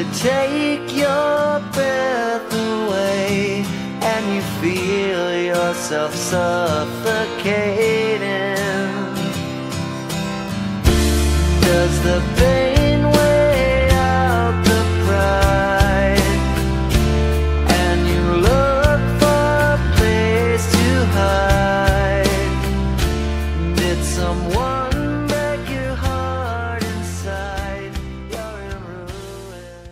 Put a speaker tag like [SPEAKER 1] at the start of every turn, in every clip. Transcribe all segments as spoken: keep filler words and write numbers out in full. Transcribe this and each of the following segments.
[SPEAKER 1] they take your breath away, and you feel yourself suffocating. Does the pain weigh out the pride, and you look for a place to hide? Did someone break your heart inside? You're in ruin.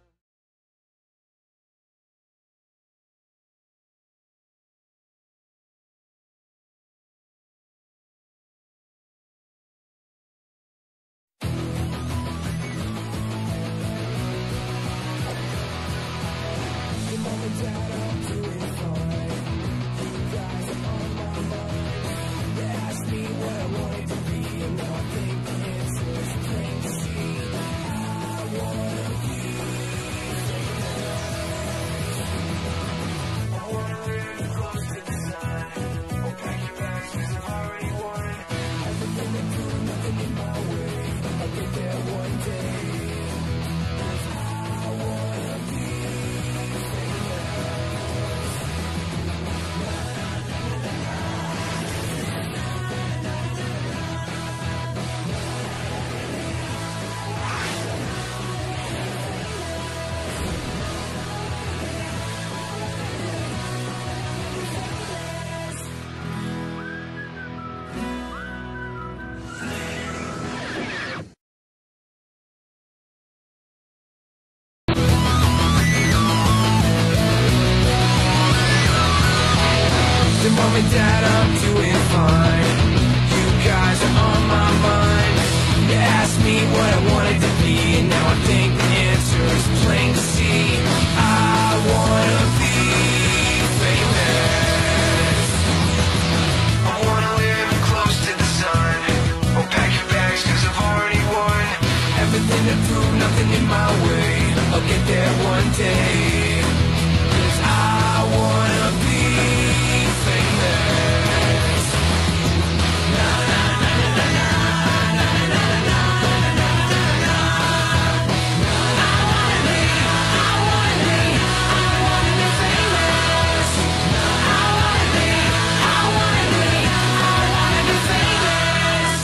[SPEAKER 2] Mom and Dad, I'm doing fine. You guys are on my mind. You asked me what I wanted to be, and now I think the answer is plain to see. I wanna be famous. I wanna live close to the sun. Oh, pack your bags, cause I've already won. Everything to prove, nothing in my way. I'll get there one day. Cause I wanna be famous. Na na na na na na na na na na. I wanna be, I wanna be, I wanna be famous. I wanna be, I wanna be, I wanna be famous.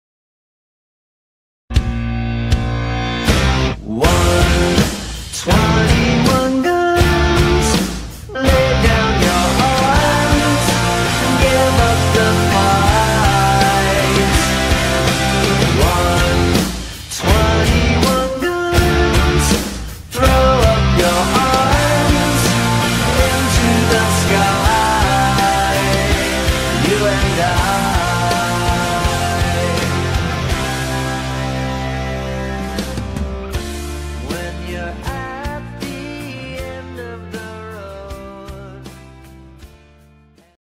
[SPEAKER 1] One, twice.